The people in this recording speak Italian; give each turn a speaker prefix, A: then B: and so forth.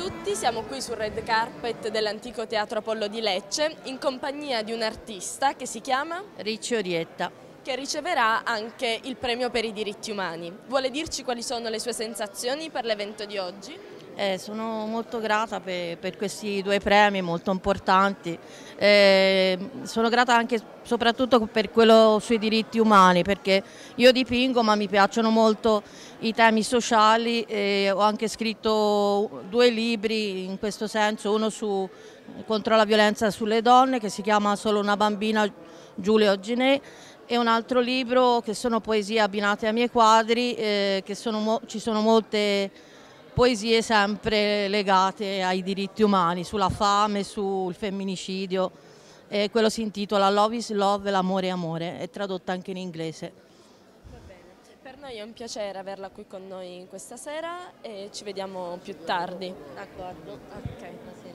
A: tutti, siamo qui sul red carpet dell'Antico Teatro Apollo di Lecce in compagnia di un artista che si chiama
B: Ricci Orietta.
A: che riceverà anche il premio per i diritti umani. Vuole dirci quali sono le sue sensazioni per l'evento di oggi?
B: Sono molto grata per questi due premi molto importanti. Sono grata anche soprattutto per quello sui diritti umani, perché io dipingo ma mi piacciono molto i temi sociali e ho anche scritto due libri in questo senso, uno contro la violenza sulle donne che si chiama Solo una bambina, Giulio Ginè, e un altro libro che sono poesie abbinate ai miei quadri, ci sono molte poesie sempre legate ai diritti umani, sulla fame, sul femminicidio. Quello si intitola Love is Love, l'amore è amore, è tradotta anche in inglese.
A: Va bene. Per noi è un piacere averla qui con noi questa sera e ci vediamo più tardi.
B: D'accordo.
A: Ok.